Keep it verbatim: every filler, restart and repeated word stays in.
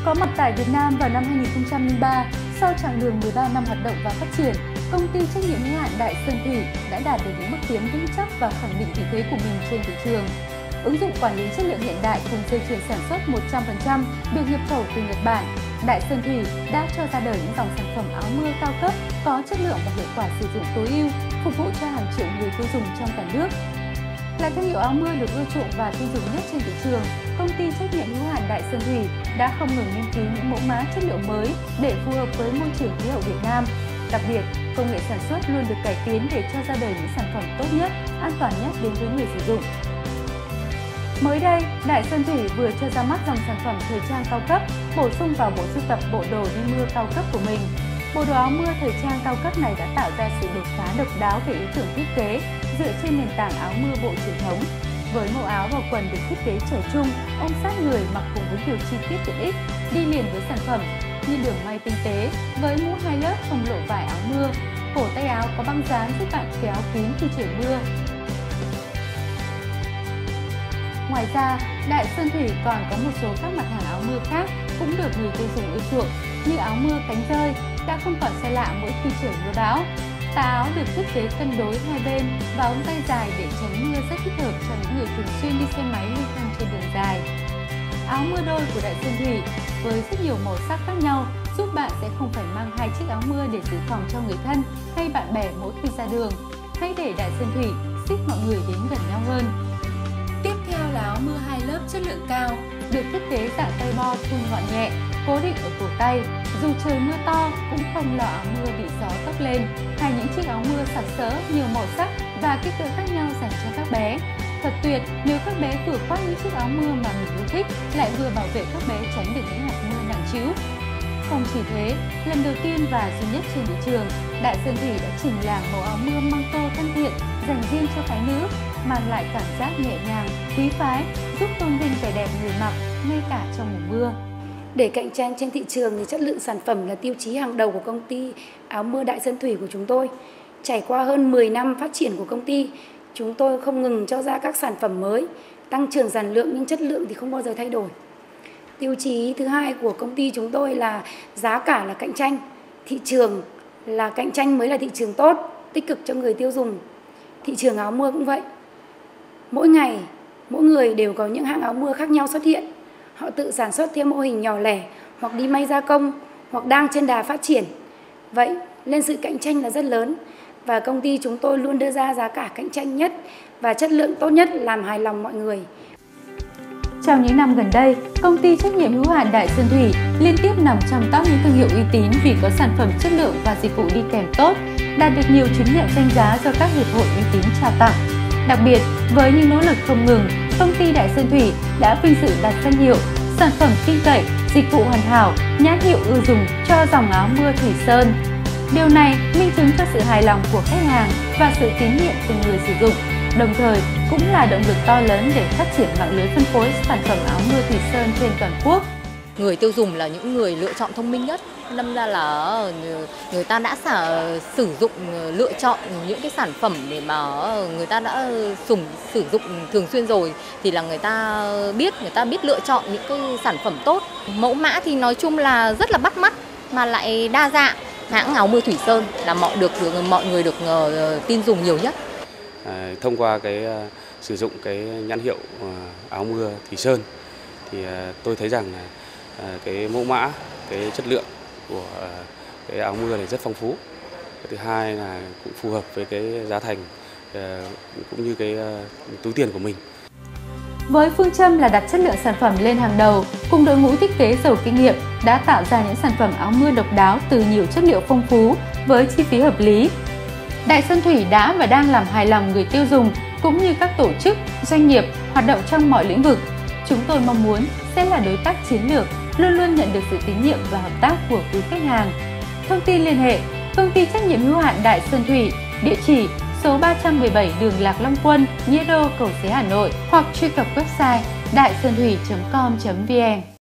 Có mặt tại Việt Nam vào năm hai nghìn không trăm lẻ ba, sau chặng đường mười ba năm hoạt động và phát triển, công ty trách nhiệm hữu hạn Đại Sơn Thủy đã đạt được những bước tiến vững chắc và khẳng định vị thế của mình trên thị trường. Ứng dụng quản lý chất lượng hiện đại cùng dây chuyền sản xuất một trăm phần trăm được nhập khẩu từ Nhật Bản, Đại Sơn Thủy đã cho ra đời những dòng sản phẩm áo mưa cao cấp, có chất lượng và hiệu quả sử dụng tối ưu, phục vụ cho hàng triệu người tiêu dùng trong cả nước. Là thương hiệu áo mưa được ưa chuộng và tiêu dùng nhất trên thị trường, công ty trách nhiệm hữu hạn Đại Sơn Thủy đã không ngừng nghiên cứu những mẫu mã chất liệu mới để phù hợp với môi trường khí hậu Việt Nam. Đặc biệt, công nghệ sản xuất luôn được cải tiến để cho ra đời những sản phẩm tốt nhất, an toàn nhất đến với người sử dụng. Mới đây, Đại Sơn Thủy vừa cho ra mắt dòng sản phẩm thời trang cao cấp, bổ sung vào bộ sưu tập bộ đồ đi mưa cao cấp của mình. Bộ đồ áo mưa thời trang cao cấp này đã tạo ra sự đột phá độc đáo về ý tưởng thiết kế dựa trên nền tảng áo mưa bộ truyền thống. Với mẫu áo và quần được thiết kế trở trung, ôm sát người mặc cùng với nhiều chi tiết tiện ích, đi liền với sản phẩm như đường may tinh tế với mũ hai lớp không lộ vải áo mưa, cổ tay áo có băng dán giúp bạn kéo kín khi trời mưa. Ngoài ra, Đại Sơn Thủy còn có một số các mặt hàng áo mưa khác cũng được người tiêu dùng ưa chuộng như áo mưa cánh rơi đã không còn xa lạ mỗi khi trời mưa bão. Tà áo được thiết kế cân đối hai bên và ống tay dài để tránh mưa rất thích hợp cho những người thường xuyên đi xe máy lưu thông trên đường dài. Áo mưa đôi của Đại Sơn Thủy với rất nhiều màu sắc khác nhau giúp bạn sẽ không phải mang hai chiếc áo mưa để dự phòng cho người thân hay bạn bè mỗi khi ra đường. Hãy để Đại Sơn Thủy xích mọi người đến gần nhau hơn. Tiếp theo là áo mưa hai lớp chất lượng cao, được thiết kế dạng tay bo thun gọn nhẹ, cố định ở cổ tay. Dù trời mưa to cũng không lo áo mưa bị gió tốc lên, hay những chiếc áo mưa sặc sỡ nhiều màu sắc và kích cỡ khác nhau dành cho các bé. Thật tuyệt nếu các bé vừa khoác những chiếc áo mưa mà mình yêu thích, lại vừa bảo vệ các bé tránh được những hạt mưa nặng trĩu. Không chỉ thế, lần đầu tiên và duy nhất trên thị trường, Đại Sơn Thủy đã chỉnh làng màu áo mưa măng tô thân thiện dành riêng cho phái nữ, mang lại cảm giác nhẹ nhàng, quý phái, giúp tôn vinh vẻ đẹp người mặc ngay cả trong mùa mưa. Để cạnh tranh trên thị trường thì chất lượng sản phẩm là tiêu chí hàng đầu của công ty áo mưa Đại Sơn Thủy của chúng tôi. Trải qua hơn mười năm phát triển của công ty, chúng tôi không ngừng cho ra các sản phẩm mới, tăng trưởng sản lượng nhưng chất lượng thì không bao giờ thay đổi. Tiêu chí thứ hai của công ty chúng tôi là giá cả là cạnh tranh, thị trường là cạnh tranh mới là thị trường tốt, tích cực cho người tiêu dùng. Thị trường áo mưa cũng vậy. Mỗi ngày, mỗi người đều có những hãng áo mưa khác nhau xuất hiện. Họ tự sản xuất theo mô hình nhỏ lẻ, hoặc đi may gia công, hoặc đang trên đà phát triển. Vậy nên sự cạnh tranh là rất lớn và công ty chúng tôi luôn đưa ra giá cả cạnh tranh nhất và chất lượng tốt nhất làm hài lòng mọi người. Trong những năm gần đây, công ty trách nhiệm hữu hạn Đại Sơn Thủy liên tiếp nằm trong top những thương hiệu uy tín vì có sản phẩm chất lượng và dịch vụ đi kèm tốt, đạt được nhiều chứng nhận danh giá do các hiệp hội uy tín trao tặng. Đặc biệt, với những nỗ lực không ngừng, công ty Đại Sơn Thủy đã vinh dự đạt danh hiệu sản phẩm tin cậy, dịch vụ hoàn hảo, nhãn hiệu ưa dùng cho dòng áo mưa Thủy Sơn. Điều này minh chứng cho sự hài lòng của khách hàng và sự tín nhiệm từ người sử dụng, đồng thời cũng là động lực to lớn để phát triển mạng lưới phân phối sản phẩm áo mưa Thủy Sơn trên toàn quốc. Người tiêu dùng là những người lựa chọn thông minh nhất, đâm ra là người ta đã xả, sử dụng lựa chọn những cái sản phẩm để mà người ta đã dùng sử dụng thường xuyên rồi thì là người ta biết người ta biết lựa chọn những cái sản phẩm tốt. Mẫu mã thì nói chung là rất là bắt mắt mà lại đa dạng. Hãng áo mưa Thủy Sơn là mọi được mọi người được uh, tin dùng nhiều nhất. À, thông qua cái uh, sử dụng cái nhãn hiệu uh, áo mưa Thủy Sơn thì uh, tôi thấy rằng là uh, cái mẫu mã, cái chất lượng của uh, cái áo mưa này rất phong phú. Cái thứ hai là cũng phù hợp với cái giá thành uh, cũng như cái uh, túi tiền của mình. Với phương châm là đặt chất lượng sản phẩm lên hàng đầu, cùng đội ngũ thiết kế giàu kinh nghiệm đã tạo ra những sản phẩm áo mưa độc đáo từ nhiều chất liệu phong phú với chi phí hợp lý. Đại Sơn Thủy đã và đang làm hài lòng người tiêu dùng cũng như các tổ chức, doanh nghiệp hoạt động trong mọi lĩnh vực. Chúng tôi mong muốn sẽ là đối tác chiến lược, luôn luôn nhận được sự tín nhiệm và hợp tác của quý khách hàng. Thông tin liên hệ: công ty trách nhiệm hữu hạn Đại Sơn Thủy, địa chỉ số ba trăm mười bảy đường Lạc Long Quân, Nghĩa Đô, Cầu Giấy, Hà Nội hoặc truy cập website đại sơn thủy chấm com chấm vn.